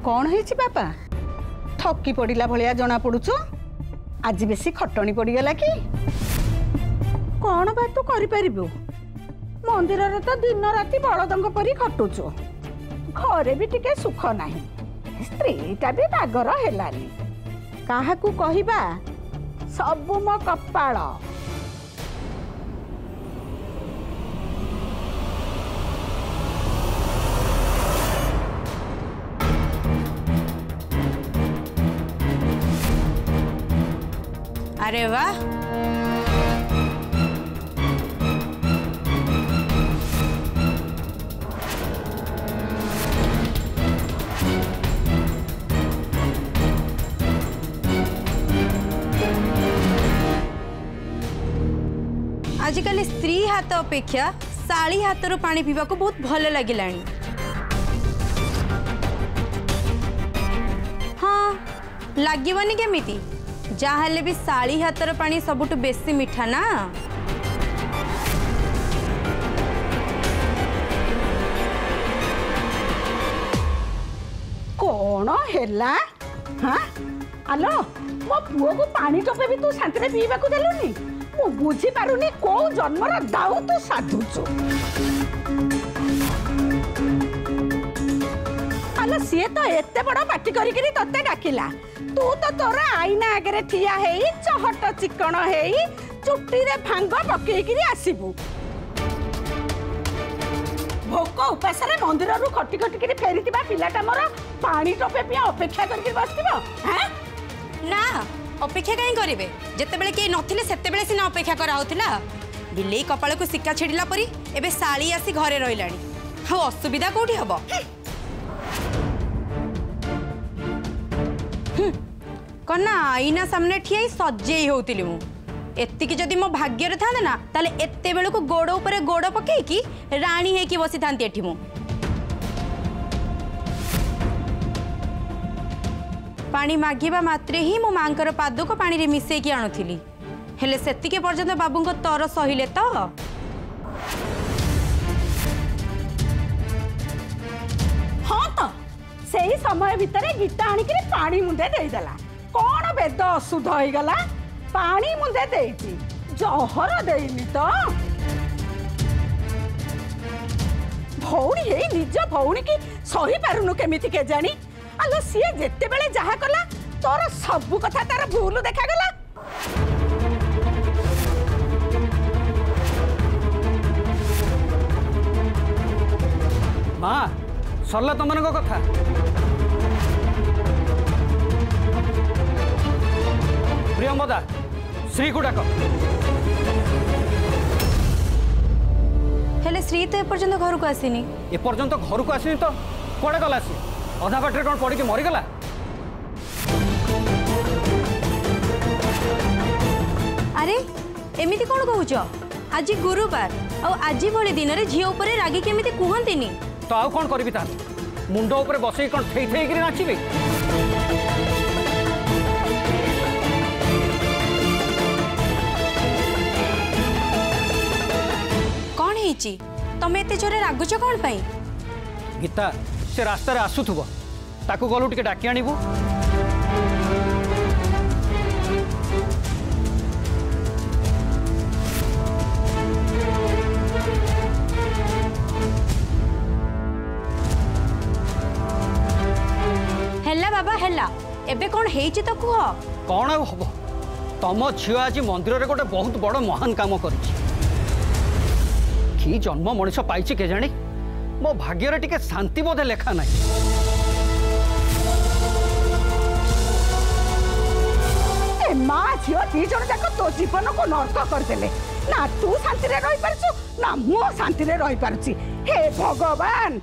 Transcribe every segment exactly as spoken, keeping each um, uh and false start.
कौन है बापा थकी पड़ा भाया जना पड़ुच आज बेसी खटणी पड़गला कि कौन बा तू करू मंदिर तो दिन राति बलदंग परी खटुचु घरे भी टिके सुख नहीं स्त्रीटा भी बागर हेलानी काहाकू कहिबा सबु मो कपाळ। अरे वाह आजिकल स्त्री हाथ अपेक्षा साड़ी हाथ रो पानी पीवा को बहुत भल लगिलानी। हाँ लगे केमिति जहाँ भी साड़ी हाथर पानी सबुठ बेसी मीठा ना। कौन हैला हाँ आलो मो पुओ को पानी टोपे भी तू शांति पीवा को देलुनी मु बुझी पारुनी को जन्मर दाऊ तू साधुचु। आलो सीए तो एते बड़ पार्टी करी करी तते डाकिला तू तो तोर आईना आगे ठिया है चहट चिकन है चुट्टी रे भांग पकईकि आसबू भोक उपास मंदिर रू खटी खटिक फेरी पिलाटा मोर पानी टोपे पिया अपेक्षा करके बसथिबो हैं ना अपेक्षा कहीं करेंगे जितेबले कहीं नथिले सेतेबले सिना अपेक्षा करा होतिला बिलेई कपाल को सिक्का छेड़िला परी एबे साली आसी घरे रहिलानी हाउ असुविधा कोठी हबो। कना आईना सामने ठिया सजेई होतिली मु एत्तिकी जदि मो भाग्य रे थांदा ना ताले एत्ते बेलू को गोड़ ऊपर गोड़ पकई की रानी हे की बसी थांती एठी मु पानी मागिबा मात्रे ही मो मांकर पाद को पानी रे मिसई की आणुथिली हेले सेतिके पर्यंत बाबू को तर सहिले तो हाँ तो सही समय भितर गीता आनिक पानी मुंदे देदेला कौन वेद अशुद्ध हो गला पानी मुंदे देती जहर देनी तो भौणी है निज भौणी की सही पारुनु केमिति के जानी आलो सीए जेते बेले जहा कला तोर सबु कथा तार भूल देखा गला। माँ सरला तुम कथा प्रियंवदा श्री को डाक हेले श्री तो एपर्यंत घर को आसीनी एपर्यंत घर को आसीनी तो कड़े गला सी अधा बाटे कौन पड़ी मरीगला अरे एमिति कौन कहूच आज गुरुवार आज भली दिन में झील उपर रागी केमिति कहती तो आउ कौन करी मुंड उपर बसई कौन थई थई कर नाचबे कौन है तमें एते जोरे रागुच कौन पाई गीता से रास्ता रे आसुथुबो ताकू गलु टिके डाकी आनिबु हेला बाबा हेला एबे कौन हेची तो कुह कौन आ हबो तम झियो आज मंदिर रे गोटे बहुत बड़ महान काम करिछि कि जन्म मनुष्य पाइछि के जानी मो भाग्य रे टिके शांति बोधे लेखा नहीं ए मां झियो दी जण जाक तो जीवन को नष्ट कर देले ना तू शांति रे रहि परछु ना मो शांति रे रहि परछि हे भगवान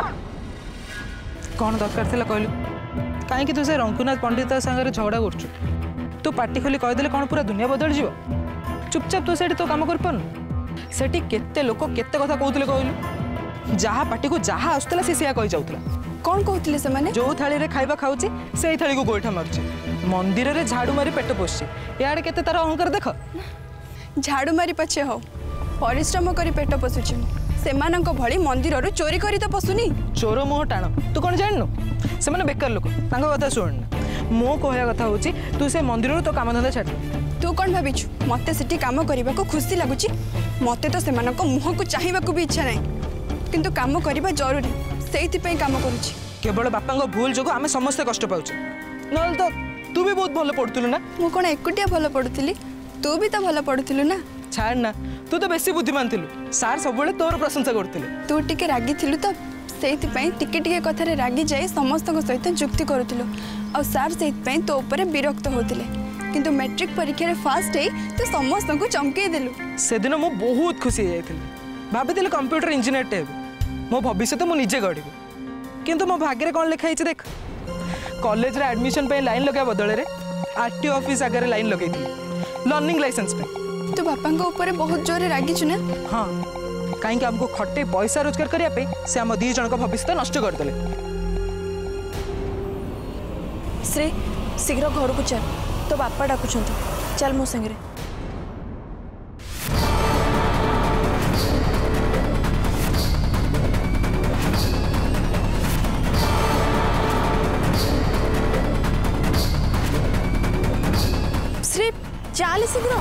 कौन दरकार थिला कहलु काहे कि तू से रंकुनाथ पंडित संगे झगड़ा करछु तू पार्टी खोली कह देले कौन पूरा दुनिया बदल जीव चुपचाप तू सेठी तो काम कर पन सेठी केते लोक केते कथा कहउतले कहलु जहाँ पार्टी को जहाँ आसुला सी सिया कही जाऊला कौन कहते से माने जो थाली रे खाइबा खाऊची से थाली को गोइठा मारुची मंदिर रे झाड़ू मारी पेट पोषी यार केते तार अहंकार देख झाड़ू मारी पछे हो परिश्रम करी पेट पोषुची सेमानंक भली मंदिर चोरी करी तो पशुनी। चोर मुह टाण तू कौन जाननु से मैंने बेकार लोक तांको कथा शुण मो कहया कथा होची तू से मंदिर तो काम धंदा छाड़। तू कौन भाविछु मते सेठी काम करबा को खुशी लागुची? मते तो सेमानंक मुह को चाहिबा को भी इच्छा नाही किंतु काम करबा जरूरी सेइति पे काम करूची। केवल बापा भूल जो आम समस्ते कष्ट पाऊचे नल तो तू भी बहुत भल पढ़ुलु ना। मु कोन एकुटिया भल पढ़ुतिली तू भी तो भल पढ़ुतिलु ना। छाड़ ना तू तो बेसी बुद्धिमान थिलु सार सब बेले तोर प्रशंसा करथिले। तू टिके रागी थिलु तो सेइति पे टिके टिके कथारे रागी जाई समस्त सहित जुक्ति करुथिलु आ सार सेइति पे तो ऊपर विरक्त होतिले किंतु मैट्रिक परीक्षा रे फास्ट है तो समस्त को चमके देलु। से दिन मु बहुत खुशी हो जाइथिली भाबिथिले कंप्यूटर इंजीनियर टे मो भविष्य तो मु निजे गढ़ी किंतु मो भाग्य रे कोन लिखा है देख कॉलेज रे एडमिशन पे लाइन लगा बदल रे आरटीओ ऑफिस आगे लाइन लगेइथिली लर्निंग लाइसेंस पे। तो बापा ऊपर बहुत जोरे रागी छु ना। हाँ कहीं हमको खटे पैसा रोजगार करने से आम दी जन भविष्य नष्ट करदे। श्री शीघ्र घर को चल तो बापा डाकुछंती चल मो संगे। श्री चल शीघ्र।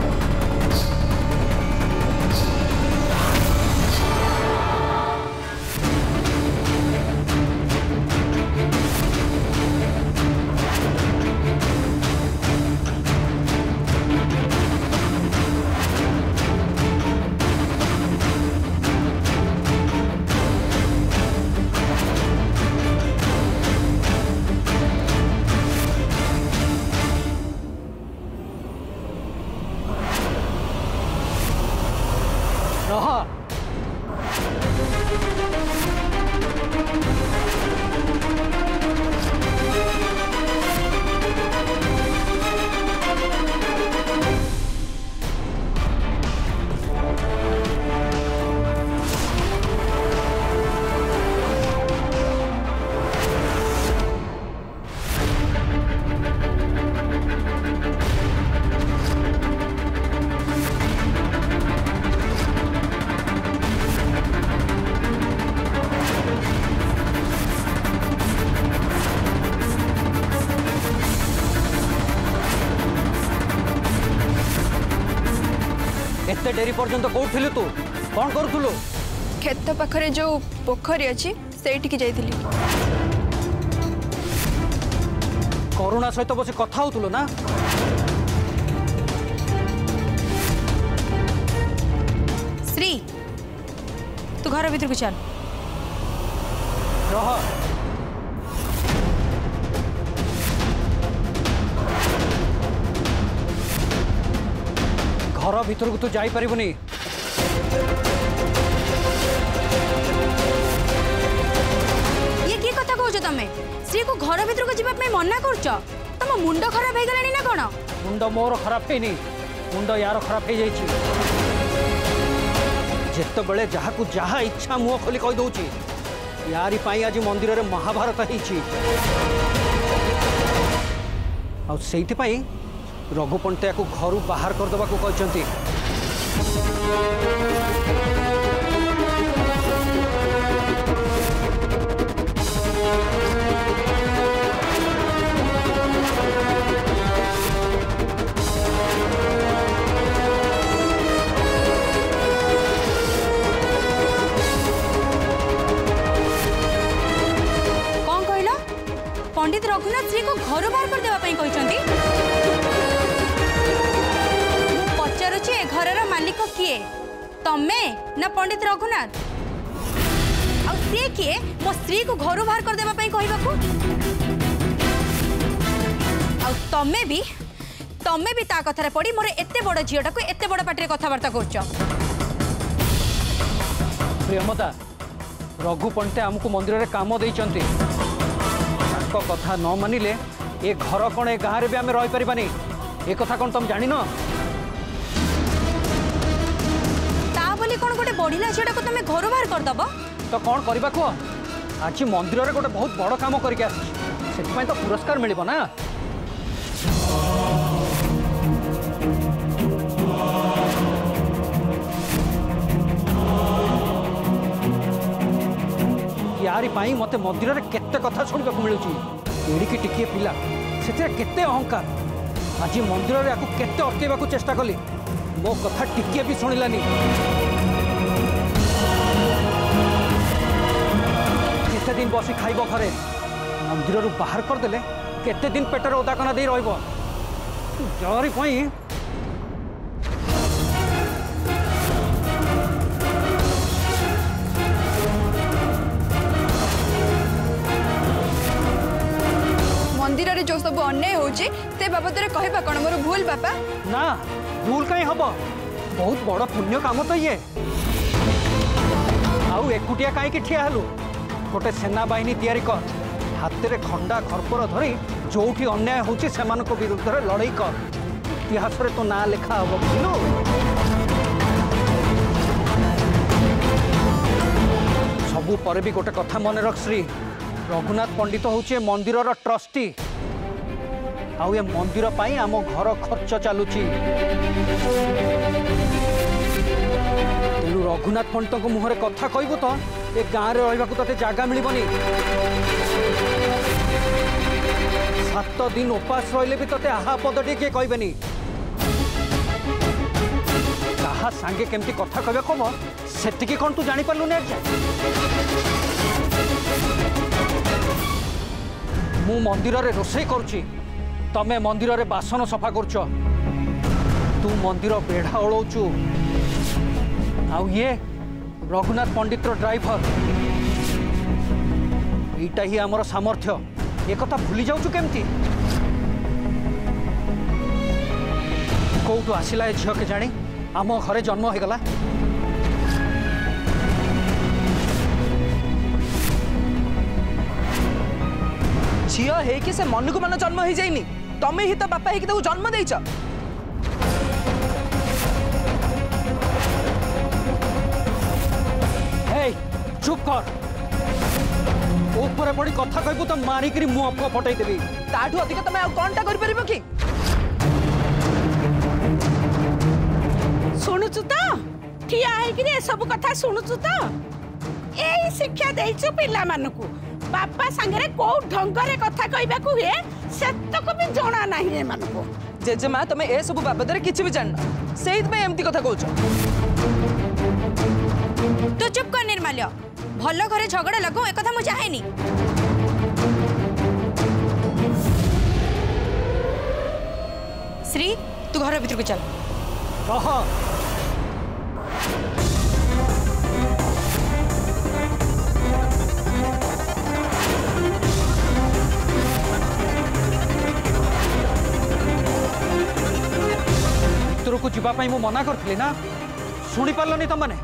एते डेरी पर्यंत कोठ थिलु तू कौन करूथुलु? खेत पाखरे जो पोखरी अछि सेठी की जाइथिली। करुणा सहित बस कथा होतुलु ना? श्री तू घर भीतर को चल। रह घर भीतर को तू जाई परिबनी। ये की कथा कहूछ तमे? श्री को घर भीतर को जीवा पे मना करछ? तम मुंड खराब हे गलानी ना कोन? मुंड मोर खराब हेनी मुंड यार खराब हे जाईची। जेते बेले जहा को जहा इच्छा मुह खोली कहि दउची यारी पाई आज मंदिर रे महाभारत हेची। आ सेइति पाई रघु पंडित को घर बाहर कर दबा को कहचंती। कौन कहला? पंडित रघुनाथ श्री को घर बाहर कर देबा पई कहचंती। ए घरर मालिक किए तमे ना पंडित रघुनाथ? आ से किए मो स्त्री को घर बाहर कर देबा पई कहबा को? आ तमे भी तमे भी ता कथारे पड़ी मोर एते बड़ झियोटा को एते बड़ पाटी रे कथा वार्ता करछ। प्रियमता रघु पंडित हमको मंदिर रे काम देइचंती ताको कथा न मानिले ए घर कोन ए गां रे भी आमे रहि परिबानी। ए कथा कोन तुम जानि न? कौन गोटे बढ़िला झीटा को तुम घर बाहर करदब तो कौन करबा को? आज मंदिर रे गोटे बहुत बड़ काम करके आसी से तो पुरस्कार मिलिबो ना। यारी पाई मते मंदिर रे केते कथा सुनबा को मिलुची एडिकी टिकिए पिला सेते केते अहंकार आज मंदिर रे आकु केते अटकेबा को चेष्टा कली मो कथा टिकिए भी सुनिलानी केते दिन बसी खाइबो घरे मंदिर रु बाहर कर देले केते दिन पेटर ओदाकना दे रहइबो यारी पाई मंदिर रे जो सब अन्याय होची ते बाबद रे कहबा कोन मोर भूल बापा ना भूल कहीं हम बहुत बड़ पुण्य काम तो ये आउ एकुटिया कहीं ठिया हलु गोटे सेना बाहिनी तैयारी कर हाथ में खंडा खरपर धरी जो अन्याय होची सेमानक विरुद्ध रे लड़ाई कर इतिहास रे तो ना लिखा हम बुझलु सबू पर भी गोटे कथा मन रख श्री रघुनाथ पंडित होचे मंदिर ट्रस्टी आउ ये मंदिर पाई आम घर खर्च चलुची तेणु रघुनाथ पंडित को मुहरे कथा कहबू तो ए गाँव रे रहिबाकू तते जागा मिलबनी सात दिन उपास रहिले भी तते आहा पदटी के कहबेनी कहा सांगे केमती कथा कहबे कब सेतिकी कोन तू जानि पालु ने मु मंदिर रे रोसई करूची तमे मंदिर रे बासन सफा करछ तू मंदिर बेढ़ा ओळौचु आउ ये रघुनाथ पंडित ड्राइवर एटा ही आमर सामर्थ्य एक कथा भूली जाऊचु केमती कौटू आसिला ए झियो के जानी आम घरे जन्म हो गला झियो है कि से मन को मन जन्म हो जाइनी तमे ही तो बापा है कि जन्म देइछ हे चुप कर ऊपर पड़ी कथा कहबू तो मारिकरी मुंह आपको फटई देबी ताठू अधिक तमे आ कोनटा करि परिबो कि शुणुचु तो ठिया है सब कथा शुणुचु तो यही शिक्षा देइछु पिला मानकू बापा संगे को ढंगरे कथा कहबा को हुए सेतक भी जणा नाही ए मानको जेजेमा तमे ए सब बाबद रे किछि भी जानना सेहित में एमती कथा कहउछ तू चुप कर निर्माल्य भल घरे झगड़ा लगो ए कथा मु चाहेनी श्री तू घर भीतर को चल रह को जीवाई मु मना करी ना शुणी पार्लनी तुम मैंने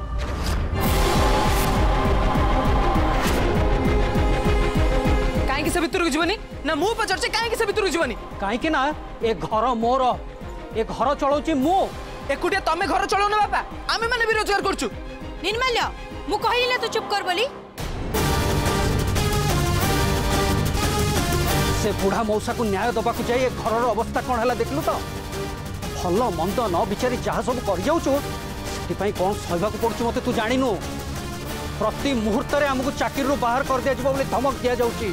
कहीं से भितर जीवनी ना मु पचार कहीं से भितर जीवनी कहीं ना ए घर मोर ए घर चलाऊँ मु एकुटिया तमे घर चलाऊ ना बापा आमे माने भी रोजगार करछु निर्माल्य मु कहली ना तू चुप कर बोली से बुढ़ा मौसा को न्याय दबा को जाए घर अवस्था कौन है देखलु तो भल मंद न विचारी जहाँ सब कर कौन सहवाक पड़ू मत तू जाणु प्रति मुहूर्त आमको चाकरी बाहर कर दिया बोले धमक दि जाऊँगी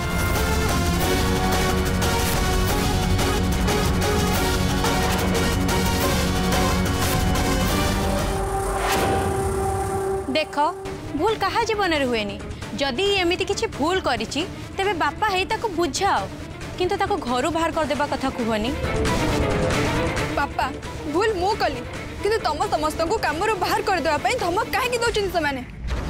देख भूल कहा जीवन में हुए जदि एमती किसी भूल करिछि तेबे बापा है ताको बुझाओ किंतु ताको घरु बाहर कर देबा कथा कहनी बापा भूल मु कली किंतु तम समस्त को काम बाहर कर देबा पई धमक काहे कि दोचिन से माने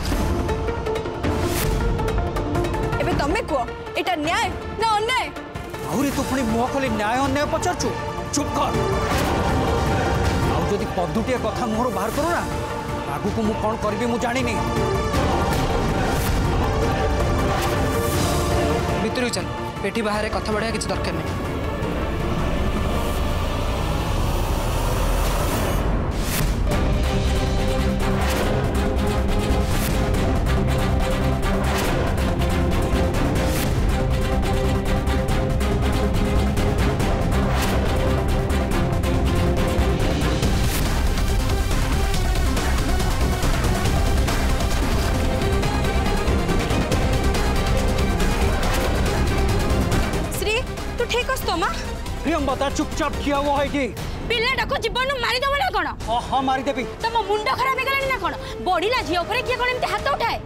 एबे तमे को एटा न्याय ना अन्याय आउरी तू पुणी मुह खोली न्याय अन्याय पचारछु चुप कर आउ जदि पदुटिया कथा मुहर बाहर करू ना आगु को मु कोन करबी मु जानि नै भितर चल पेटी बाहर कथा बढ़िया किसी दरकार नहीं तो माँ प्रियंवदा चुपचाप किया हुआ है कि पिलाटा को जीवन मारिदेव ना कौन हाँ हाँ मारिदेवी तुम मुंड खराब हो ना कौन बढ़ला झील पर किए कौन एमती हाथ उठाए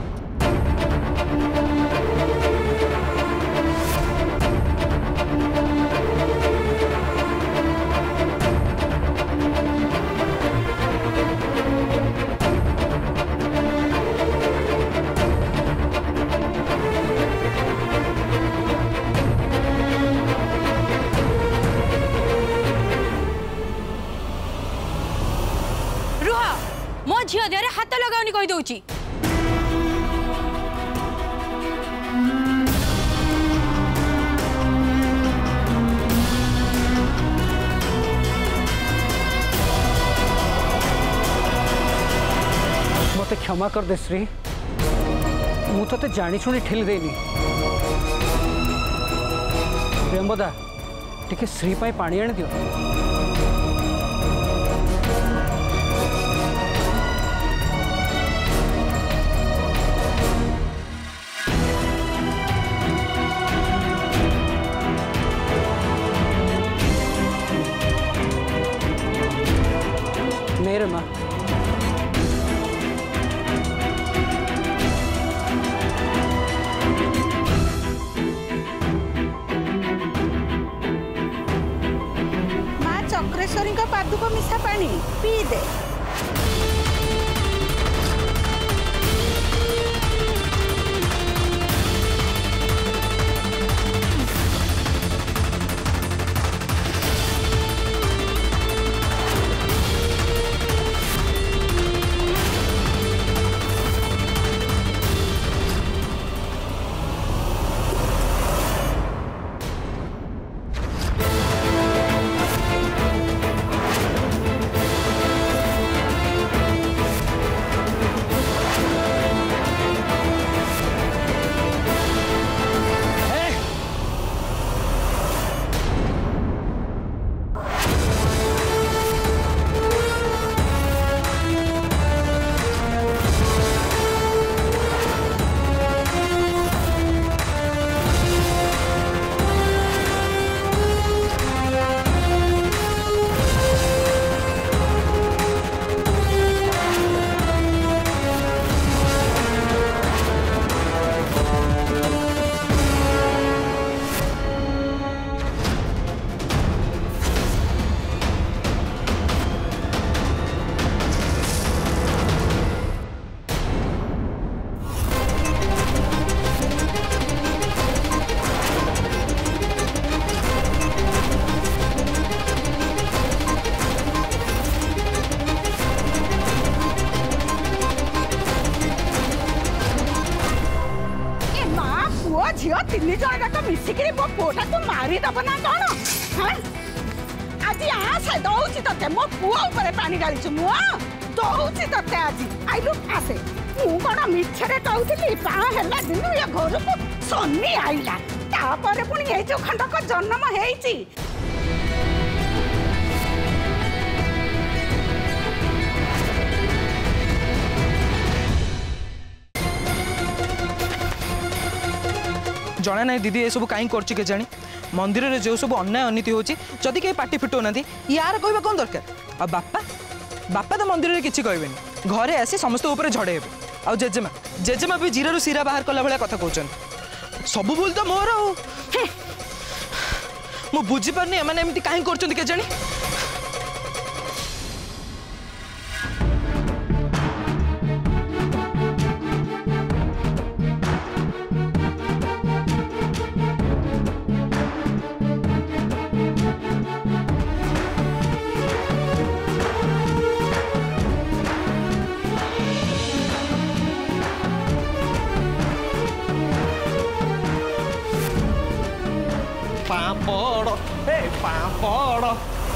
मो झील देह हाथ लगाओनी कही दौची मत क्षमा कर दे श्री मु ते जानी शुणी ठेली देनी प्रियंवदा टिके श्री पाई पानी आनी दियो मेरे माँ माँ चक्रेश्वरी का पादुक मिशा पानी पी दे झील तीन जन जाक मिसिक मो पुआ तू मारिदेव ना कौन हाँ आज आसे दौची ते मो पुआ ऊपर पानी डाली मु दौची ते आज आइलु आसे मु कौन मिछरे कहूली बाँ है दिन ये घर को सन्नी आईला तापर पुणी ये जो खंडक जन्म है जना ना दीदी ये सब कहीं कर जानी मंदिर में जो सब अन्याय अनीति होची जदि कहीं पार्टी फिटो ना यार कहवा कौन दरकार आ बापा बापा तो मंदिर में किसी कहबेनि घरे आसी समस्त ऊपर झड़े आ जेजेमा जेजेमा भी जीरारू सीरा बाहर कला भाया कथा कहते सब भूल तो मोर मु बुझीपारनी एमने एमती कहीं कर जानी पापड़ ए पापड़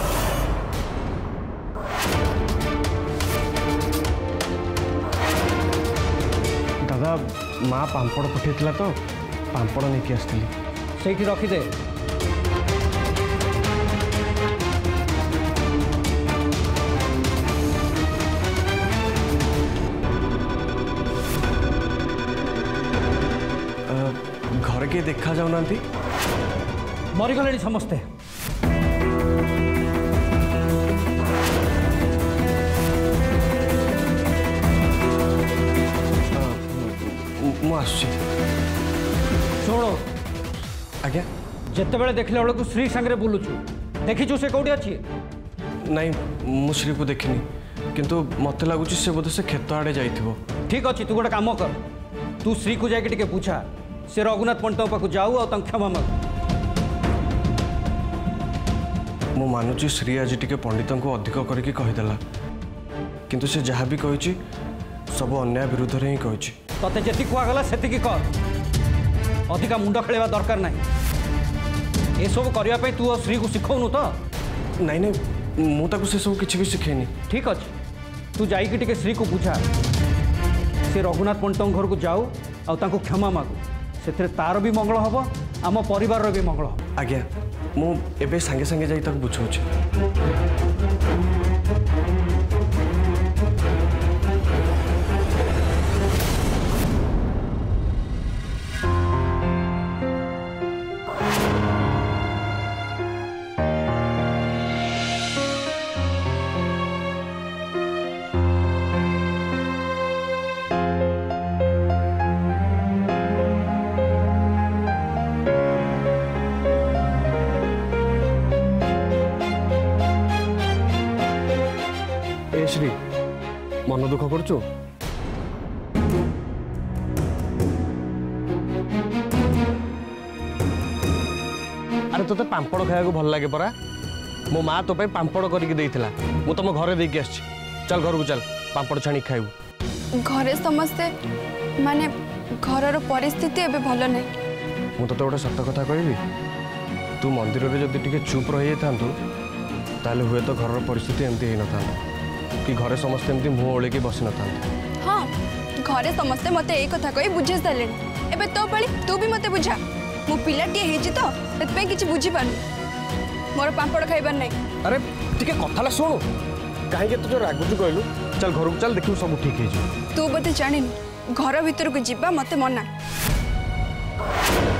दादा माँ पापड़ पठे तो पापड़ नहीं आसती से रखीदे घर के देखा जाऊना मरीगले समस्ते शुण आज्ञा जिते बड़े देखला बेलू श्री सांगे बुलुचु देखीचु से कौटी अच्छी नाई मु श्री को देखनी किंतु मत लगुच से बोधे से खेत आड़े जाइथिबो। ठीक अच्छे तू गोटे कम कर तू श्री को जाके टिके पूछा से रघुनाथ पंडित पाक जाऊ आ क्षमा माग। मु मानुची श्री आज टिके पंडित को अधिक करके कहीदेला किंतु से जहाँ भी कही सब अन्याय विरुद्ध रे ही कही तते जी कहगला से कर अधिका मुंड खेलवा दरकार ना ये सब करने तू और श्री को शिखौनु तो नाई नाई मुझे से सब किसी भी शिखेनी। ठीक अच्छे तू जाइए टिके श्री को बुझा से रघुनाथ पंडित घर को जाऊ आ क्षमा मागु से तार भी मंगल हम आम परिवार भी मंगल हम। आज्ञा मु एबे सांगे सांगे जाई तक बुझाऊँ। श्री मन दुख करुचु अरे तो पांपड़ खाया भल लगे परा मो माँ तो पांपड़ करके देइथिला मु तुम घरे देके आछि चल घर को चल पांपड़ छाणी खाइबू। घरे समस्ते माने घरर परिस्थिति एबे भल नै मु तो गोटे सत कथा कहबी तू मंदिर में जदि टिके चुप रही थांतु ताले हुए तो घर परिस्थिति एमती हे न था कि घरे समस्ते एमती मुँह ओलिकी बसी न था। हाँ घरे समस्ते मते एक कथा कही बुझे सारे एबे तो पाली तू भी मते बुझा मो पिलाटी हेजी तो एतपे किछि बुझी पानु मोर पांपड़ खाइबार नै। अरे टिके कथाला सुनु काहे के तू जो रागुचु कहलु चल घर को चल देखियो सब ठीक हे जो। तू बते जानिनु घर भीतर को जिबा मते मना।